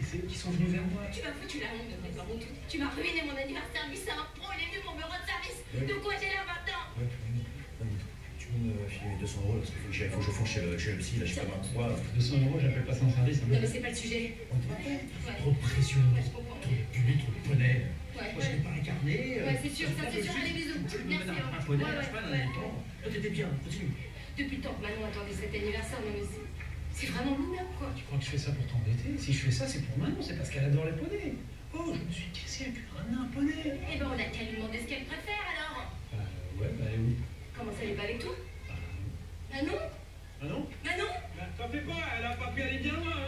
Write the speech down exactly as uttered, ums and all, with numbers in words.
c'est eux qui sont venus vers moi. Tu m'as foutu la honte de mes parents. Tu m'as ruiné mon anniversaire. Lui, c'est un pro, il est venu pour me rendre service. Ouais. De quoi j'ai l'air maintenant? Ouais, tu peux me filer deux cents euros parce qu'il faut que j'aille, faut que je fonce chez le, chez le psy, là, je sais pas moi. deux cents euros, j'appelle pas ça en service. Non, mais c'est pas le sujet. Ouais. Trop de pression, Ouais, je comprends. trop de pub, trop de poney. Ouais, Moi, je n'ai pas incarné. Ouais, c'est sûr, ça c'est sûr. Allez, bisous. Merci. Un poney, je sais pas, dans les temps. Toi, t'étais bien, continue. Depuis le temps que Manon attendait cet anniversaire, non mais c'est... C'est vraiment minable, quoi. Tu crois que je fais ça pour t'embêter? Si je fais ça, c'est pour Manon, c'est parce qu'elle adore les poneys. Oh, je me suis cassé un cul un poney. Eh ben, on a qu'à lui demander ce qu'elle préfère, alors. Euh, ouais, bah, elle est où? Comment ça, elle est pas avec toi? Ah, Manon? Manon? Manon? T'en fais pas, elle a pas pu aller bien loin.